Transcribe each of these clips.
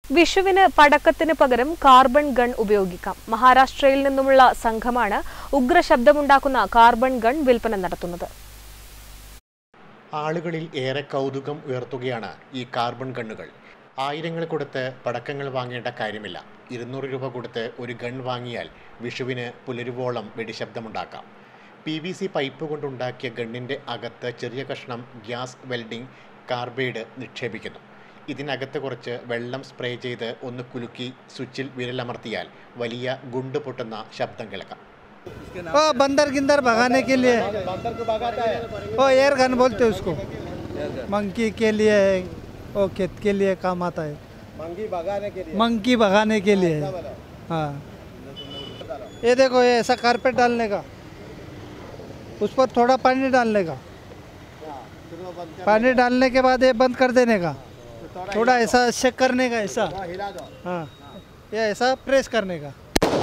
വിഷുവിന് പടക്കത്തിന് പകരം carbon gun ഉപയോഗിക്കാം. മഹാരാഷ്ട്രയിൽ നിന്നുമുള്ള സംഘമാണ് ഉഗ്രശബ്ദമുണ്ടാക്കുന്ന കാർബൺ ഗൺ വിൽപ്പന നടത്തുന്നത്. ആളുകളിൽ ഏറെ കൗതുകം ഉയർത്തുകയാണ് ഈ കാർബൺ ഗണ്ണുകൾ. ആയിരങ്ങൾ കൊടുത്ത് പടക്കങ്ങൾ വാങ്ങേണ്ട കാര്യമില്ല. 200 രൂപ കൊടുത്ത് ഒരു ഗൺ വാങ്ങിയാൽ വിഷുവിന് പുലരുവോളം വെടിശബ്ദമുണ്ടാക്കാം. PVC പൈപ്പ് കൊണ്ടുണ്ടാക്കിയ ഗണ്ണിൻ്റെ അകത്ത് ചെറിയ കഷ്ണം ഗ്യാസ് വെൽഡിംഗ് കാർബൈഡ് നിക്ഷേപിക്കുന്നു. ഇതിനകത്ത് കുറച്ച് വെള്ളം സ്പ്രേ ചെയ്ത് ഒന്ന് കുലുക്കി സ്വിച്ചിൽ വിരലമർത്തിയാൽ വലിയ ഗുണ്ട് പൊട്ടുന്ന ശബ്ദം കേൾക്കാം. बंदर गिंदर भगाने के लिए वो एयर गन बोलते हैं उसको. मंकी के लिए वो खेत के लिए काम आता है. मंकी भगाने के लिए हाँ. ये देखो ये ऐसा कारपेट डालने का, उस पर थोड़ा पानी डालने का, पानी डालने के बाद ये बंद कर देने का, थोड़ा ऐसा शेक करने का, ऐसा हाँ ये ऐसा प्रेस करने का.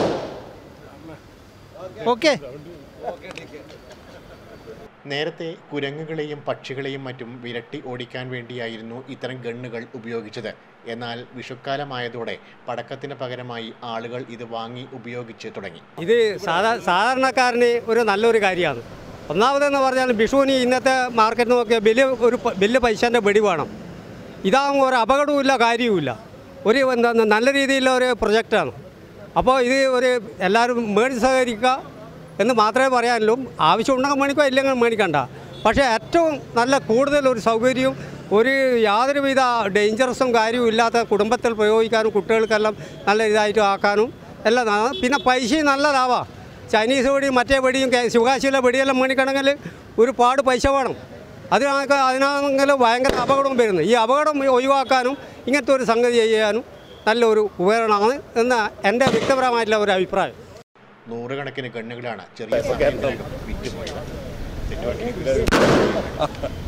ഓക്കെ. നേരത്തെ കുരങ്ങുകളെയും പക്ഷികളെയും മറ്റും വിരട്ടി ഓടിക്കാൻ വേണ്ടിയായിരുന്നു ഇത്തരം ഗണ്ണുകൾ ഉപയോഗിച്ചത്. എന്നാൽ വിഷുക്കാലമായതോടെ പടക്കത്തിന് പകരമായി ആളുകൾ ഇത് വാങ്ങി ഉപയോഗിച്ച് തുടങ്ങി. ഇത് സാധാരണക്കാരന് ഒരു നല്ലൊരു കാര്യമാണ്. ഒന്നാമതെന്ന് പറഞ്ഞാൽ വിഷുവിന് ഇന്നത്തെ മാർക്കറ്റ് നോക്കിയാൽ വലിയ പൈസേൻ്റെ വെടി വേണം. ഇതാകുമ്പോൾ ഒരു അപകടവുമില്ല, കാര്യവുമില്ല. ഒരു നല്ല രീതിയിലുള്ള ഒരു പ്രൊജക്റ്റാണ്. അപ്പോൾ ഇത് എല്ലാവരും മേടിച്ച് സഹകരിക്കുക എന്ന് മാത്രമേ പറയാനുള്ളൂ. ആവശ്യമുണ്ടെങ്കിൽ മേടിക്കുക, ഇല്ലെങ്കിൽ മേടിക്കണ്ട. പക്ഷേ ഏറ്റവും നല്ല കൂടുതൽ ഒരു സൗകര്യവും യാതൊരുവിധ ഡേഞ്ചറസും കാര്യവും ഇല്ലാത്ത കുടുംബത്തിൽ പ്രയോഗിക്കാനും കുട്ടികൾക്കെല്ലാം നല്ല ഇതായിട്ട് ആക്കാനും എല്ലാം. പിന്നെ പൈസയും നല്ലതാവാം. ചൈനീസ് വെടിയും മറ്റേ വെടിയും ശിവകാശിയിലെ വെടിയെല്ലാം മേടിക്കണമെങ്കിൽ ഒരുപാട് പൈസ വേണം. അതിനാണെങ്കിൽ ഭയങ്കര അപകടവും വരുന്നു. ഈ അപകടം ഒഴിവാക്കാനും ഇങ്ങനത്തെ ഒരു സംഗതി ചെയ്യാനും നല്ലൊരു ഉപകരണമാണ് എന്ന് എൻ്റെ വ്യക്തിപരമായിട്ടുള്ള ഒരു അഭിപ്രായം. നൂറുകണക്കിന് ഗണ്ണുകളാണ് ചെറിയ സമയത്തിനകം വിറ്റുപോയത്.